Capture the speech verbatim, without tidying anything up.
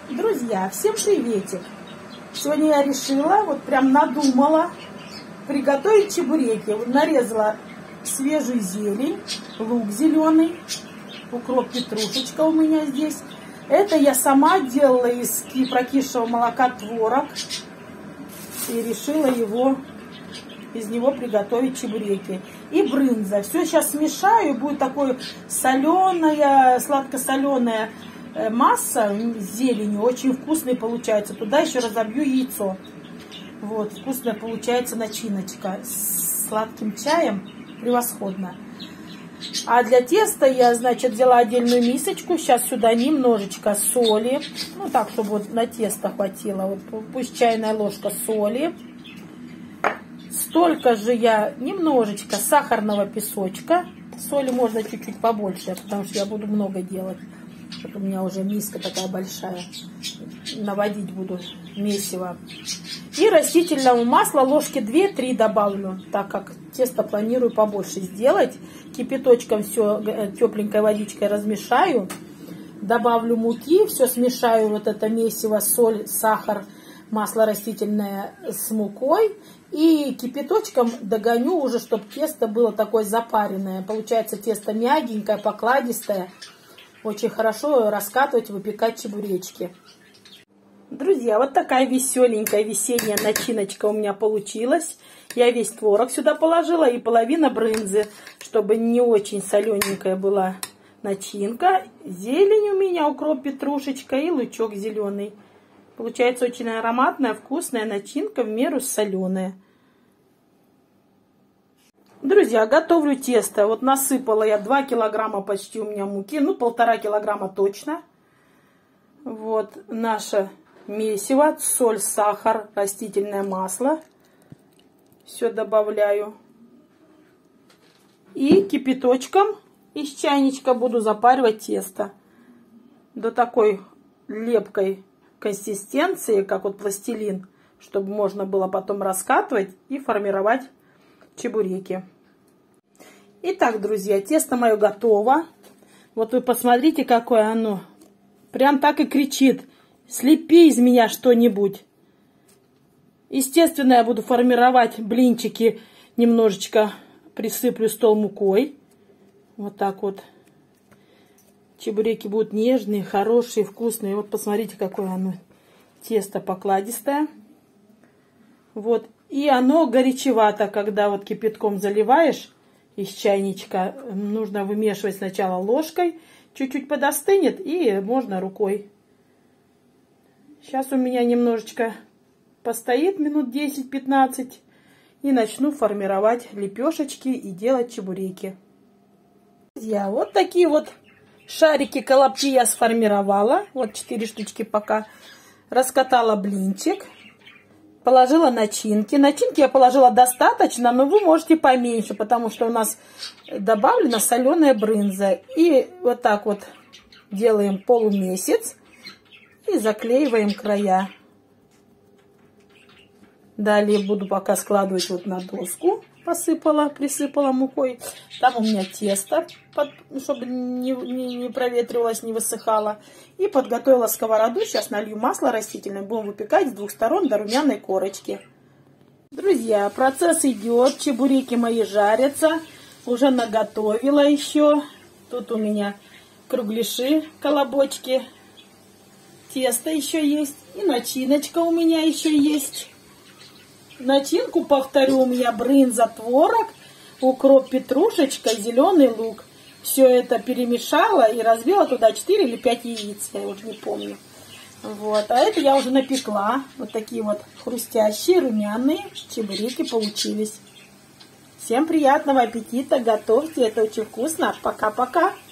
Друзья, всем приветик! Сегодня я решила, вот прям надумала приготовить чебуреки. Вот нарезала свежую зелень, лук зеленый, укроп, петрушечка у меня здесь. Это я сама делала из прокисшего молока творог и решила его из него приготовить чебуреки. И брынза. Все сейчас смешаю, будет такое соленая, сладко-соленая масса с зеленью, очень вкусный получается. Туда еще разобью яйцо. Вот, вкусная получается начиночка с сладким чаем, превосходно. А для теста я, значит, взяла отдельную мисочку. Сейчас сюда немножечко соли, ну так, чтобы вот на тесто хватило. Вот пусть чайная ложка соли. Столько же я немножечко сахарного песочка. Соли можно чуть-чуть побольше, потому что я буду много делать. Вот у меня уже миска такая большая. Наводить буду месиво. И растительного масла ложки две-три добавлю, так как тесто планирую побольше сделать. Кипяточком все тепленькой водичкой размешаю. Добавлю муки, все смешаю, вот это месиво, соль, сахар, масло растительное с мукой. И кипяточком догоню уже, чтобы тесто было такое запаренное. Получается тесто мягенькое, покладистое. Очень хорошо раскатывать, выпекать чебуречки. Друзья, вот такая веселенькая весенняя начиночка у меня получилась. Я весь творог сюда положила и половина брынзы, чтобы не очень солененькая была начинка. Зелень у меня, укроп, петрушечка и лучок зеленый. Получается очень ароматная, вкусная начинка, в меру соленая. Друзья, готовлю тесто. Вот насыпала я два килограмма почти у меня муки. Ну, полтора килограмма точно. Вот наше месиво. Соль, сахар, растительное масло. Все добавляю. И кипяточком из чайничка буду запаривать тесто. До такой лепкой консистенции, как вот пластилин. Чтобы можно было потом раскатывать и формировать чебуреки. Итак, друзья, тесто мое готово. Вот вы посмотрите, какое оно. Прям так и кричит: слепи из меня что-нибудь. Естественно, я буду формировать блинчики. Немножечко присыплю стол мукой. Вот так вот. Чебуреки будут нежные, хорошие, вкусные. Вот посмотрите, какое оно. Тесто покладистое. Вот. И оно горячевато, когда вот кипятком заливаешь из чайничка. Нужно вымешивать сначала ложкой. Чуть-чуть подостынет и можно рукой. Сейчас у меня немножечко постоит минут десять-пятнадцать. И начну формировать лепешечки и делать чебуреки. Друзья, вот такие вот шарики колобки я сформировала. Вот четыре штучки пока. Раскатала блинчик. Положила начинки. Начинки я положила достаточно, но вы можете поменьше, потому что у нас добавлена соленая брынза. И вот так вот делаем полумесяц и заклеиваем края. Далее буду пока складывать вот на доску. Посыпала, присыпала мукой. Там у меня тесто, чтобы не, не, не проветривалось, не высыхало. И подготовила сковороду. Сейчас налью масло растительное. Будем выпекать с двух сторон до румяной корочки. Друзья, процесс идет. Чебуреки мои жарятся. Уже наготовила еще. Тут у меня кругляши, колобочки. Тесто еще есть. И начиночка у меня еще есть. Начинку, повторю, у меня брынза, творог, укроп, петрушечка, зеленый лук. Все это перемешала и разбила туда четыре или пять яиц, я уже не помню. Вот. А это я уже напекла. Вот такие вот хрустящие, румяные чебуреки получились. Всем приятного аппетита, готовьте, это очень вкусно. Пока-пока.